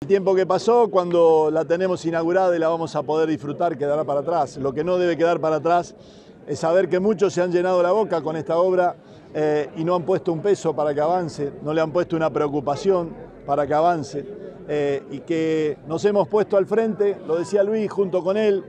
tiempo que pasó, cuando la tenemos inaugurada y la vamos a poder disfrutar, quedará para atrás. Lo que no debe quedar para atrás es saber que muchos se han llenado la boca con esta obra y no han puesto un peso para que avance, no le han puesto una preocupación para que avance y que nos hemos puesto al frente, lo decía Luis, junto con él,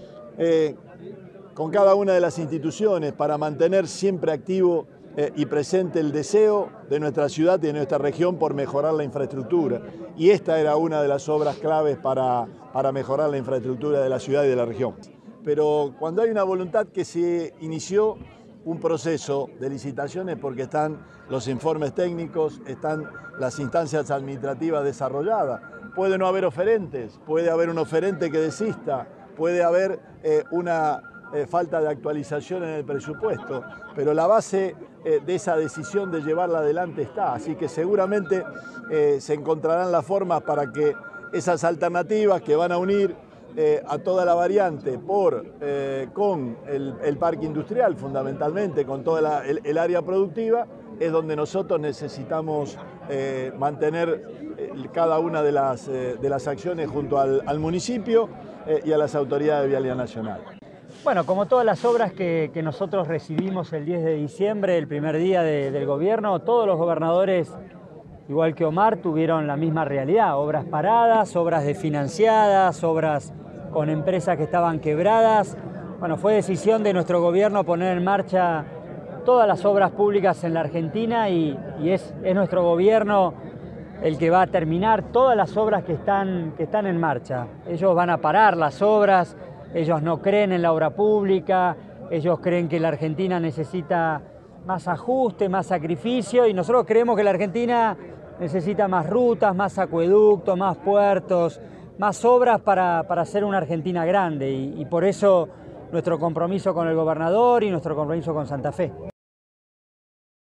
con cada una de las instituciones para mantener siempre activo y presente el deseo de nuestra ciudad y de nuestra región por mejorar la infraestructura. Y esta era una de las obras claves para mejorar la infraestructura de la ciudad y de la región. Pero cuando hay una voluntad, que se inició un proceso de licitaciones porque están los informes técnicos, están las instancias administrativas desarrolladas. Puede no haber oferentes, puede haber un oferente que desista, puede haber una falta de actualización en el presupuesto, pero la base de esa decisión de llevarla adelante está, así que seguramente se encontrarán las formas para que esas alternativas que van a unir a toda la variante con el parque industrial, fundamentalmente, con toda el área productiva, es donde nosotros necesitamos mantener cada una de las acciones junto al municipio y a las autoridades de Vialidad Nacional. Bueno, como todas las obras que nosotros recibimos el 10 de diciembre, el primer día del gobierno, todos los gobernadores, igual que Omar, tuvieron la misma realidad. Obras paradas, obras desfinanciadas, obras con empresas que estaban quebradas. Bueno, fue decisión de nuestro gobierno poner en marcha todas las obras públicas en la Argentina y es nuestro gobierno el que va a terminar todas las obras que están en marcha. Ellos van a parar las obras. Ellos no creen en la obra pública, ellos creen que la Argentina necesita más ajuste, más sacrificio, y nosotros creemos que la Argentina necesita más rutas, más acueductos, más puertos, más obras para hacer una Argentina grande, y por eso nuestro compromiso con el gobernador y nuestro compromiso con Santa Fe.